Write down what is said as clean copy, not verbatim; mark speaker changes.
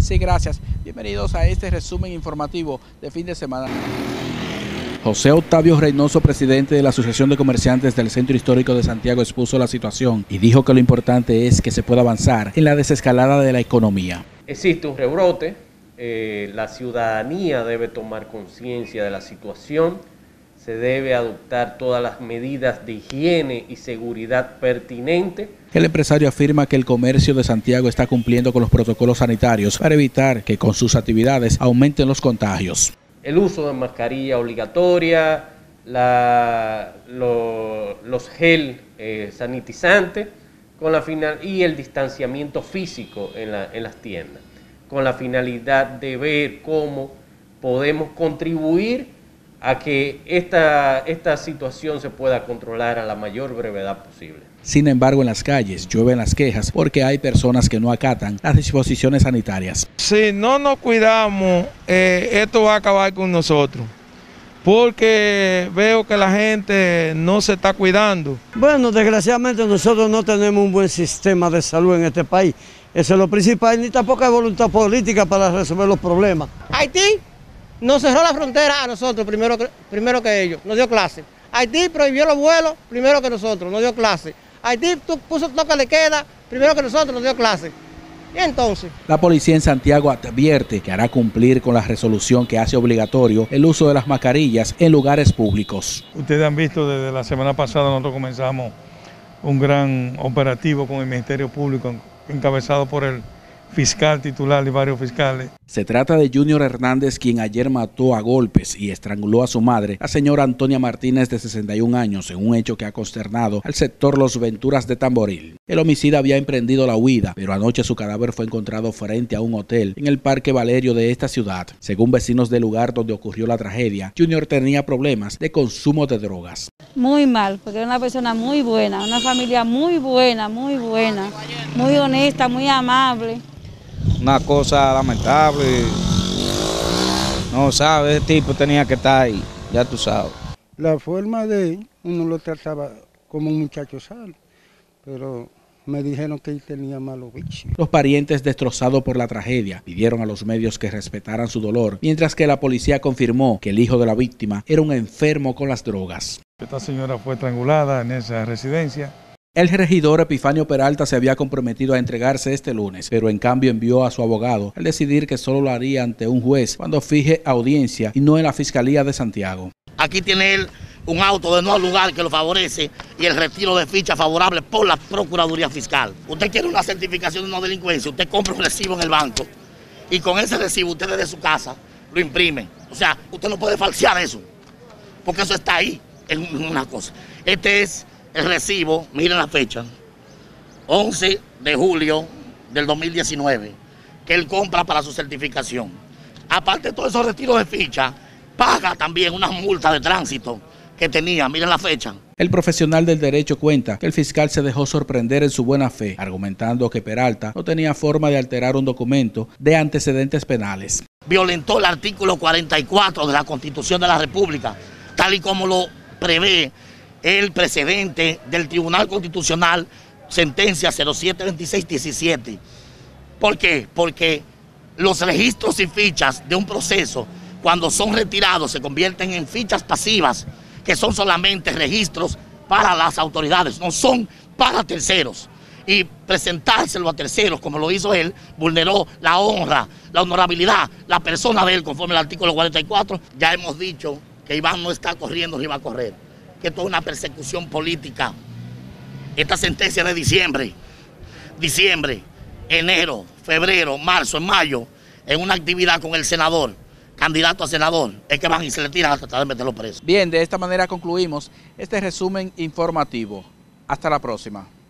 Speaker 1: Sí, gracias. Bienvenidos a este resumen informativo de fin de semana. José Octavio Reynoso, presidente de la Asociación de Comerciantes del Centro Histórico de Santiago, expuso la situación y dijo que lo importante es que se pueda avanzar en la desescalada de la economía.
Speaker 2: Existe un rebrote, la ciudadanía debe tomar conciencia de la situación, se debe adoptar todas las medidas de higiene y seguridad pertinentes.
Speaker 1: El empresario afirma que el comercio de Santiago está cumpliendo con los protocolos sanitarios para evitar que con sus actividades aumenten los contagios.
Speaker 2: El uso de mascarilla obligatoria, los gel sanitizantes y el distanciamiento físico en las tiendas, con la finalidad de ver cómo podemos contribuir a que esta situación se pueda controlar a la mayor brevedad posible.
Speaker 1: Sin embargo, en las calles llueven las quejas porque hay personas que no acatan las disposiciones sanitarias.
Speaker 3: Si no nos cuidamos, esto va a acabar con nosotros, porque veo que la gente no se está cuidando.
Speaker 4: Bueno, desgraciadamente nosotros no tenemos un buen sistema de salud en este país. Eso es lo principal, ni tampoco hay voluntad política para resolver los problemas.
Speaker 5: Haití nos cerró la frontera a nosotros primero que ellos, nos dio clase. Haití prohibió los vuelos primero que nosotros, nos dio clase. Haití puso toque de queda primero que nosotros, nos dio clase. Y entonces,
Speaker 1: la policía en Santiago advierte que hará cumplir con la resolución que hace obligatorio el uso de las mascarillas en lugares públicos.
Speaker 3: Ustedes han visto desde la semana pasada nosotros comenzamos un gran operativo con el Ministerio Público encabezado por el fiscal titular y varios fiscales.
Speaker 1: Se trata de Junior Hernández, quien ayer mató a golpes y estranguló a su madre, la señora Antonia Martínez, de 61 años, en un hecho que ha consternado al sector Los Venturas de Tamboril. El homicida había emprendido la huida, pero anoche su cadáver fue encontrado frente a un hotel en el Parque Valerio de esta ciudad. Según vecinos del lugar donde ocurrió la tragedia, Junior tenía problemas de consumo de drogas.
Speaker 6: Muy mal, porque era una persona muy buena, una familia muy buena, muy honesta, muy amable.
Speaker 7: Una cosa lamentable, no sabes, ese tipo tenía que estar ahí, ya tú sabes.
Speaker 8: La forma de él, uno lo trataba como un muchacho sano, pero me dijeron que él tenía malos vicios.
Speaker 1: Los parientes, destrozados por la tragedia, pidieron a los medios que respetaran su dolor, mientras que la policía confirmó que el hijo de la víctima era un enfermo con las drogas.
Speaker 3: Esta señora fue estrangulada en esa residencia.
Speaker 1: El regidor Epifanio Peralta se había comprometido a entregarse este lunes, pero en cambio envió a su abogado al decidir que solo lo haría ante un juez cuando fije audiencia y no en la Fiscalía de Santiago.
Speaker 9: Aquí tiene él un auto de no lugar que lo favorece y el retiro de ficha favorable por la Procuraduría Fiscal. Usted quiere una certificación de no delincuencia, usted compra un recibo en el banco y con ese recibo usted desde su casa lo imprime. O sea, usted no puede falsear eso, porque eso está ahí, es una cosa. Este es el recibo, miren la fecha, 11 de julio del 2019, que él compra para su certificación. Aparte de todos esos retiros de ficha, paga también una multa de tránsito que tenía, miren la fecha.
Speaker 1: El profesional del derecho cuenta que el fiscal se dejó sorprender en su buena fe, argumentando que Peralta no tenía forma de alterar un documento de antecedentes penales.
Speaker 9: Violentó el artículo 44 de la Constitución de la República, tal y como lo prevé el precedente del Tribunal Constitucional, sentencia 072617. ¿Por qué? Porque los registros y fichas de un proceso, cuando son retirados, se convierten en fichas pasivas, que son solamente registros para las autoridades, no son para terceros. Y presentárselo a terceros, como lo hizo él, vulneró la honra, la honorabilidad, la persona de él, conforme al artículo 44. Ya hemos dicho que Iván no está corriendo ni va a correr, que esto es una persecución política. Esta sentencia de diciembre, enero, febrero, marzo, en mayo, en una actividad con el senador, candidato a senador, es que van y se le tiran a tratar de meterlo preso.
Speaker 1: Bien, de esta manera concluimos este resumen informativo. Hasta la próxima.